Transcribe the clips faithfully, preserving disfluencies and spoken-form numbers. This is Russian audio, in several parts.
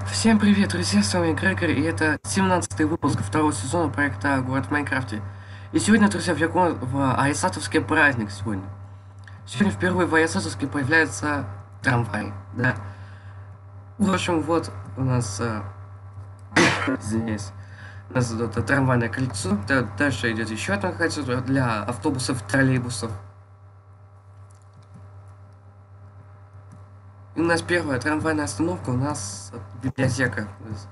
Всем привет, друзья, с вами Грегор, и это семнадцатый выпуск второго сезона проекта Город в Майнкрафте. И сегодня, друзья, в, в Айсатовский праздник сегодня. Сегодня впервые в Айсатовске появляется трамвай, да. В общем, вот у нас, э, извиняюсь, у нас это трамвайное кольцо, да, дальше идет еще одно кольцо для автобусов, троллейбусов. И у нас первая трамвайная остановка, у нас библиотека.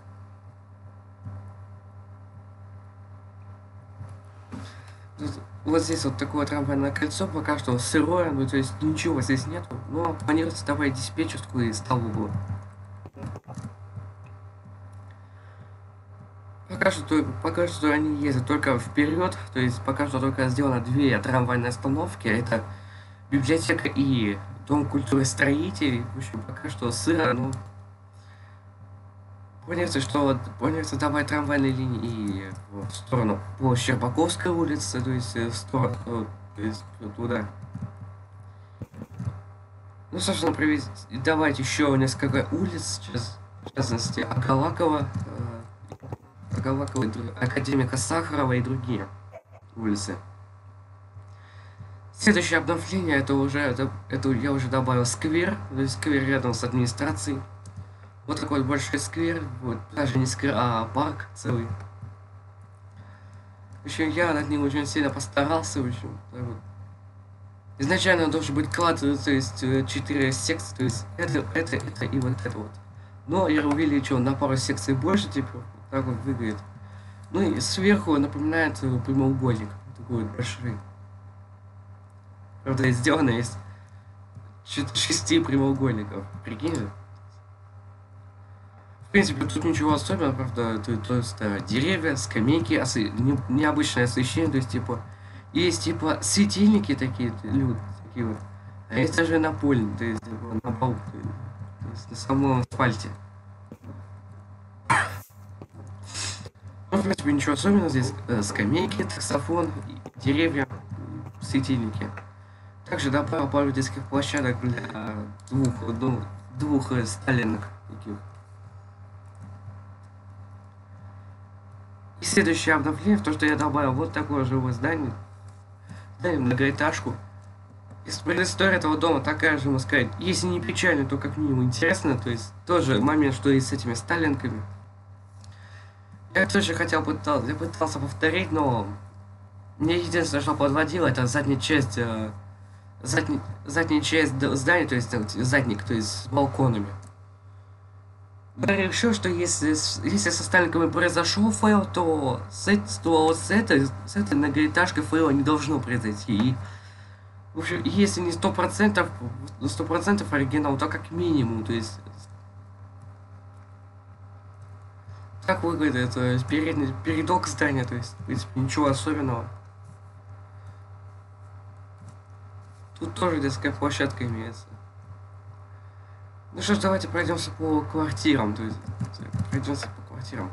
Вот здесь вот такое трамвайное кольцо, пока что сырое, ну то есть ничего здесь нету, но планируется добавить диспетчерскую и столовую. Пока что, пока что они ездят только вперед, то есть пока что только сделано две трамвайные остановки, это библиотека и дом культуры строителей. В общем, пока что сыро, но планируется, что планируется добавить трамвайные линии и в сторону по Щербаковской улице, то есть в сторону, то есть туда. Ну, собственно, привез... давайте еще несколько улиц сейчас, в частности, Акалакова, э, Акалакова, Академика Сахарова и другие улицы. Следующее обновление, это уже, это, это я уже добавил сквер, то есть сквер рядом с администрацией. Вот такой вот большой сквер, вот, даже не сквер, а парк целый. В общем, я над ним очень сильно постарался, в общем, так вот. Изначально он должен быть клад, то есть четыре секции, то есть это, это, это и вот это вот. Но я увеличил на пару секций больше, типа, вот так вот выглядит. Ну и сверху напоминает прямоугольник, такой вот большой. Правда, сделано из шести прямоугольников, прикинь. В принципе, тут ничего особенного, правда, то, то есть да, деревья, скамейки, осы... не, необычное освещение, то есть типа есть типа светильники такие, люди, такие вот, а есть даже напольные, то есть типа, на полу, то есть, то есть на самом асфальте. Ну, в принципе, ничего особенного, здесь э, скамейки, таксофон, деревья, светильники. Также добавил пару детских площадок для двух, ну, двух э, сталинок таких. И следующее обновление в то, что я добавил вот такое живое здание. Да, многоэтажку. Предыстория этого дома такая же, можно сказать, если не печально, то как минимум интересно. То есть тоже момент, что и с этими сталинками. Я тоже хотел пытался, я пытался повторить, но мне единственное, что подводило, это задняя часть, э, задний, задняя часть здания, то есть задник, то есть с балконами. Я решил, что если, если со сталинками произошел фейл, то с, то с, этой, с этой многоэтажкой фейла не должно произойти. И, в общем, если не сто процентов, сто процентов оригинал, то как минимум, то есть... Так выглядит это передний, передок здания, то есть, в принципе, ничего особенного. Тут тоже детская площадка имеется. Ну что ж, давайте пройдемся по квартирам, то есть пройдемся по квартирам.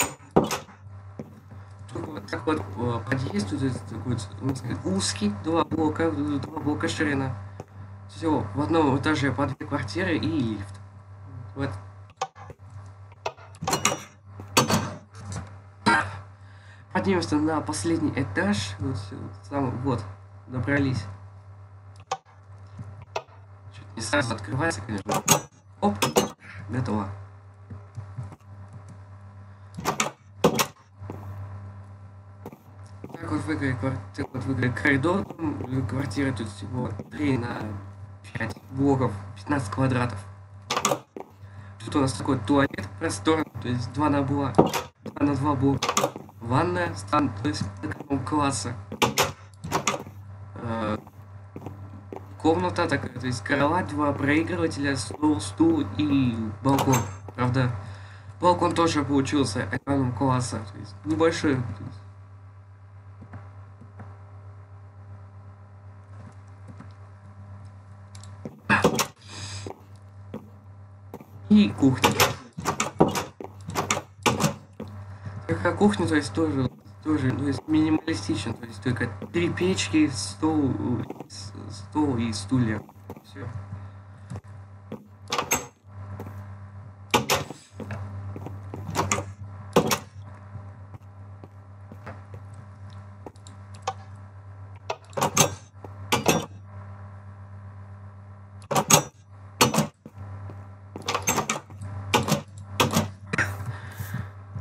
Тут вот так вот подъезд, тут такой, можно сказать, узкий, два блока, два блока ширина. Все, в одном этаже по две квартиры и лифт. Вот. Поднимемся на последний этаж, вот, там, вот, добрались. Чуть не сразу открывается, конечно. Оп, готово. Так вот выглядит, так вот выглядит коридор квартиры, тут всего три на пять блоков, пятнадцать квадратов. Тут у нас такой туалет просторный, то есть два на два, два на два блока. Ванная, стан, то есть такого класса. Комната такая, то есть кровать, два проигрывателя, стол, стул и балкон. Правда, балкон тоже получился эконом класса, то есть небольшой. То есть. И кухня. Такая кухня, то есть тоже, тоже, то есть минималистично, то есть только три печки, стол, стол и стулья. Все.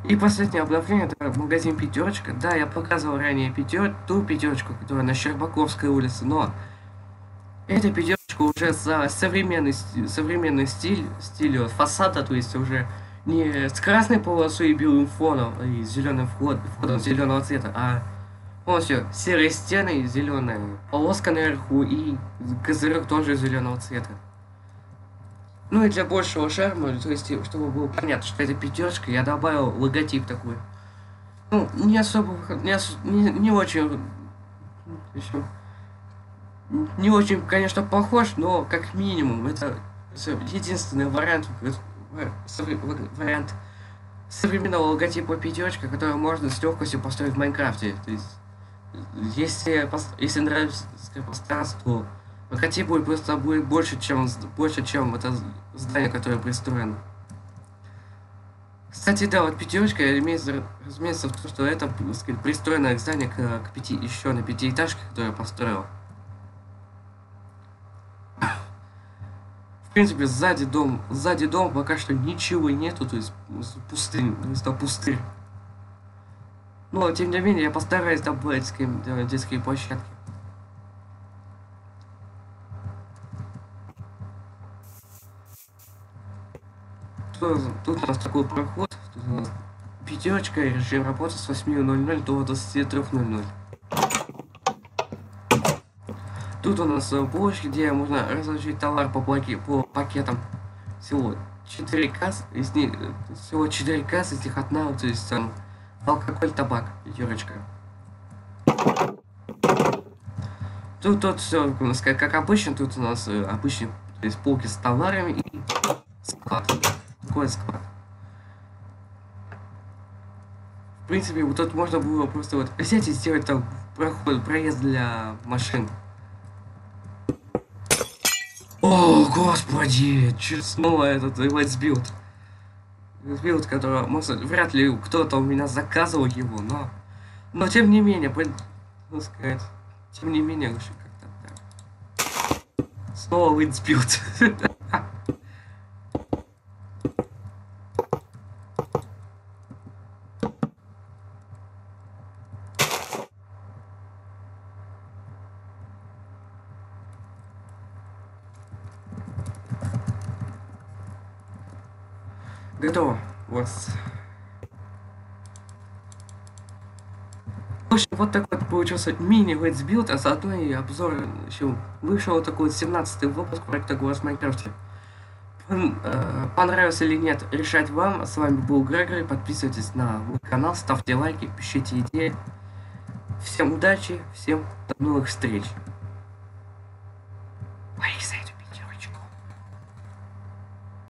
И последнее обновление, это магазин Пятерочка. Да, я показывал ранее пятер... ту пятерочку, которая на Щербаковской улице, но эта пятерочка уже за современный, современный стиль, стиль фасада, то есть уже не с красной полосой и белым фоном, и зеленым вход, входом зеленого цвета, а полностью серые стены, зеленая полоска наверху и козырек тоже зеленого цвета. Ну и для большего шарма, то есть, чтобы было понятно, что это пятерочка, я добавил логотип такой. Ну, не особо, не, ос, не, не очень, еще, не очень, конечно, похож, но как минимум это единственный вариант, вариант современного логотипа пятерочка, который можно с легкостью построить в Майнкрафте. То есть, если, если нравится постараться, то логотип будет просто будет больше, чем больше, чем это здание, которое пристроено. Кстати, да, вот пятерочка имеется, разумеется, в том, что это, сказать, пристроенное здание к, к пяти, еще на пятиэтажке, которое я построил. В принципе, сзади дом, сзади дома пока что ничего нету, то есть пустынь, то есть пустырь. Но, тем не менее, я постараюсь добавить детские, детские площадки. Тут, тут у нас такой проход, тут у нас пятерочка, и режим работы с восьми ноль ноль до двадцати трёх ноль ноль. Тут у нас полочки, где можно разложить товар по, плаки, по пакетам. Всего четыре кассы, из них, всего четыре кассы, из них одна, то есть там алкоголь, табак, пятерочка. Тут, тут все, как, как обычно, тут у нас обычные, то есть полки с товарами и склад. Такой склад. В принципе, вот тут можно было просто вот взять и сделать там проход, проезд для машин. О, господи, чуть снова этот Let's Build. Let's Build, который, может, вряд ли кто-то у меня заказывал его, но... Но тем не менее, ну сказать, тем не менее, лучше как-то так. Снова Let's Build. Готово. Вот. В общем, вот такой вот получился мини Let's Build, а заодно и обзор еще вышел вот такой вот семнадцатый выпуск проекта Голос Майнкрафте. Понравился или нет, решать вам. С вами был Грегори. Подписывайтесь на мой канал, ставьте лайки, пишите идеи. Всем удачи, всем до новых встреч.